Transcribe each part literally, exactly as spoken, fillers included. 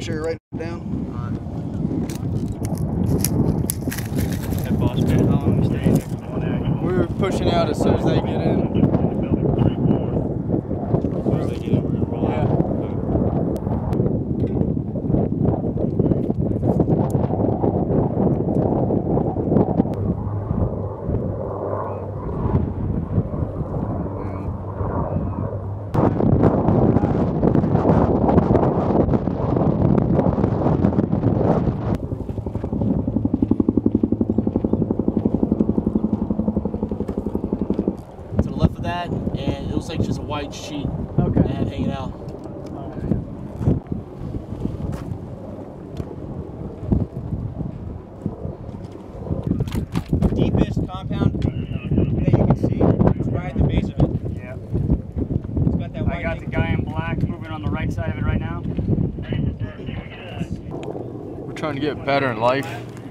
sure you're writing it down. That boss man, how long we staying there? Come on out. We're pushing out as soon as they get in. As soon as they get in, we're gonna roll out. That and it looks like just a white sheet okay. and hanging out. The deepest compound that you can see is right at the base of it. Yeah. It's got that white I got thing. the guy in black moving on the right side of it right now. We're trying to get a pattern life.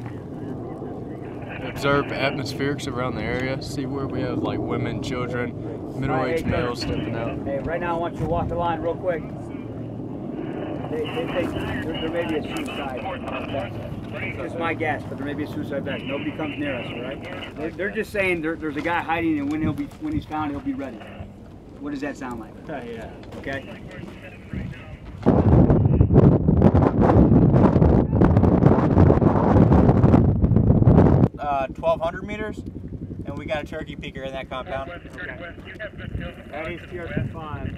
Observe atmospherics around the area, see where we have like women, children, middle-aged males stepping out. Hey, right now I want you to walk the line real quick. They, they think there, there may be a suicide. It's my guess, but there may be a suicide vest. Nobody comes near us, all right? They're, they're just saying there, there's a guy hiding, and when he'll be when he's found, he'll be ready. What does that sound like? Uh, yeah. Okay. Uh, twelve hundred meters, and we got a turkey peeker in that compound. Okay. That is T R five.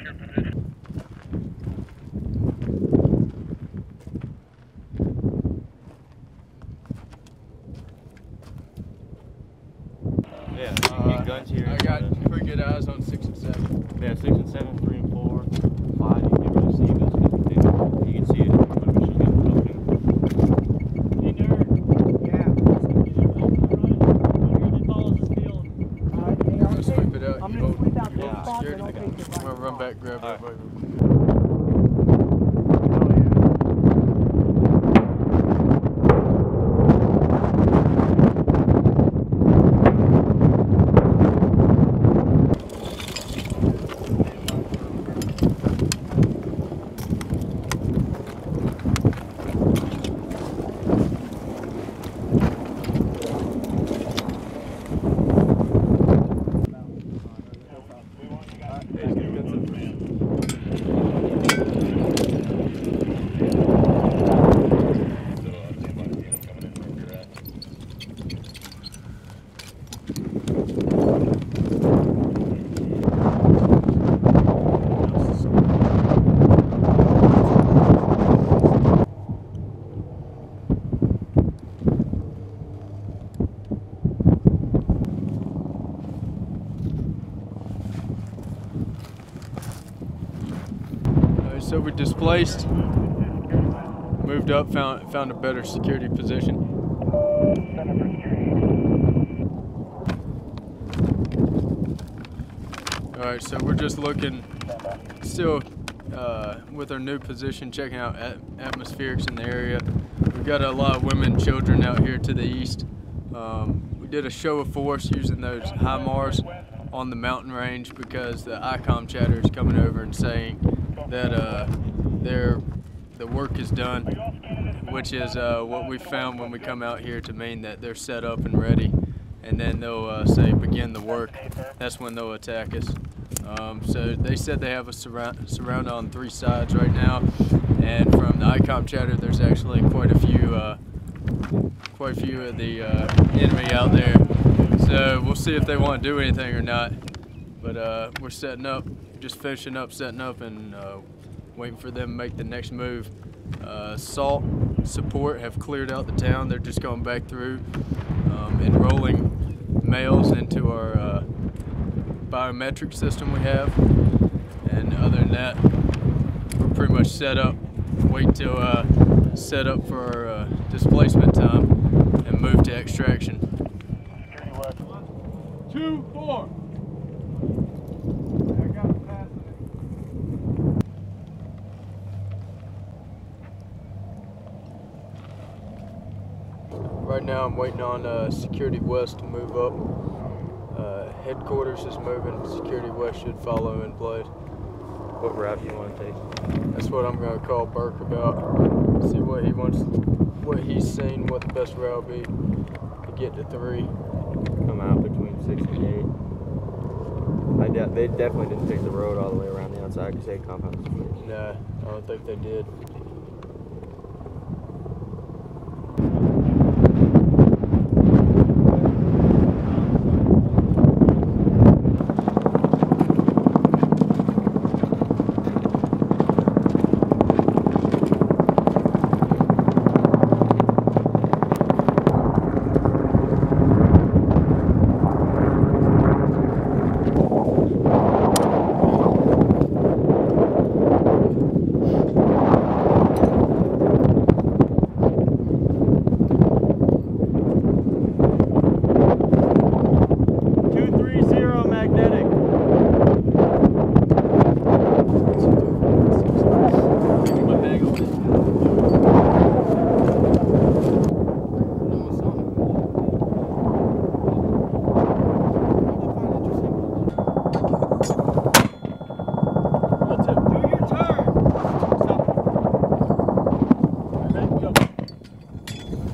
Yeah, Uh, guns here. I got pretty good eyes on six and seven. Yeah, six and seven, three and four, five. You can really see those because you can see it. But we should get it open. Hey, nerd. Yeah. I'm gonna sweep it out. I'm You gonna hold sweep out those Yeah. spots security. and I'll take the I'm gonna run back, grab All right. everybody. So we displaced, moved up, found found a better security position. All right, so we're just looking, still uh, with our new position, checking out at atmospherics in the area. We've got a lot of women and children out here to the east. Um, we did a show of force using those HIMARS on the mountain range because the I COM chatter is coming over and saying that uh, their the work is done, which is uh, what we found when we come out here to mean that they're set up and ready, and then they'll uh, say begin the work. That's when they'll attack us. Um, so they said they have us surround, surrounded on three sides right now, and from the I COM chatter, there's actually quite a few, uh, quite a few of the uh, enemy out there. So we'll see if they want to do anything or not. But uh, we're setting up, just finishing up, setting up, and uh, waiting for them to make the next move. Uh, SALT support have cleared out the town. They're just going back through, um, enrolling males into our uh, biometric system we have. And other than that, we're pretty much set up. Wait till uh, set up for our uh, displacement time and move to extraction. Two, four. Right now I'm waiting on uh, Security West to move up. Uh, headquarters is moving, Security West should follow in place. what route you want to take. That's what I'm gonna call Burke about. See what he wants, what he's seen, what the best route will be to get to three. Come out between six and eight. I de they definitely didn't take the road all the way around the outside because they had compounds first. Nah, I don't think they did.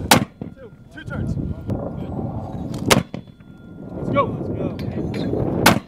Let's go. Let's go.